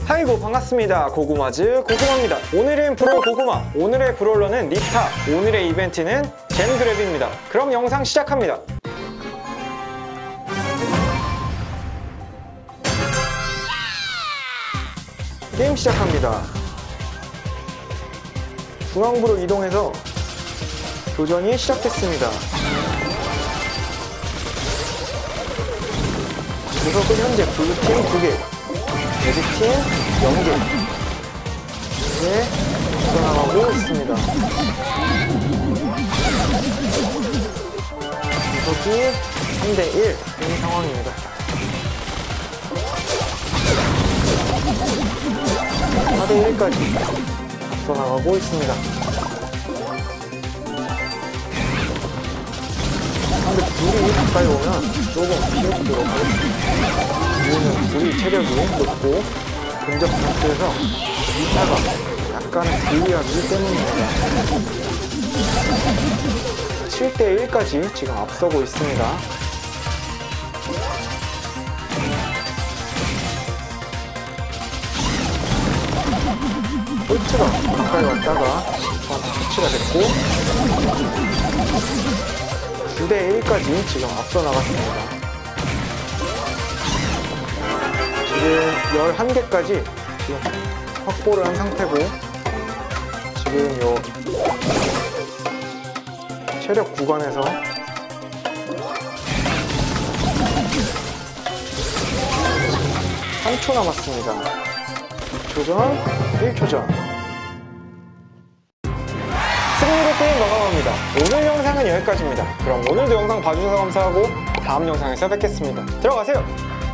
아이고 반갑습니다. 고구마즈 고구마입니다. 오늘은 브롤 고구마, 오늘의 브롤러는 니타, 오늘의 이벤트는 잼그랩입니다. 그럼 영상 시작합니다. 게임 시작합니다. 중앙부로 이동해서 교전이 시작됐습니다. 구석은 현재 블루팀 2개, 레드팀 0개 이제 구성하고 있습니다. 구석이 3대1 인 상황입니다. 4대1까지 구성하고 있습니다. 근데 불이 가까이 오면 조금 피해주도록 하겠습니다. 이유는 불이 체력이 높고 근접 상태에서 이타가 약간은 불리하기 때문입니다. 7대1까지 지금 앞서고 있습니다. 홀트가 가까이 왔다가 저한테 터치가 됐고 9대1까지 지금 앞서 나갔습니다. 지금 11개까지 지금 확보를 한 상태고 지금 요 체력 구간에서 3초 남았습니다. 2초 전, 1초 전. 승리로 게임 마감합니다. 오늘 영상은 여기까지입니다. 그럼 오늘도 영상 봐주셔서 감사하고 다음 영상에서 뵙겠습니다. 들어가세요!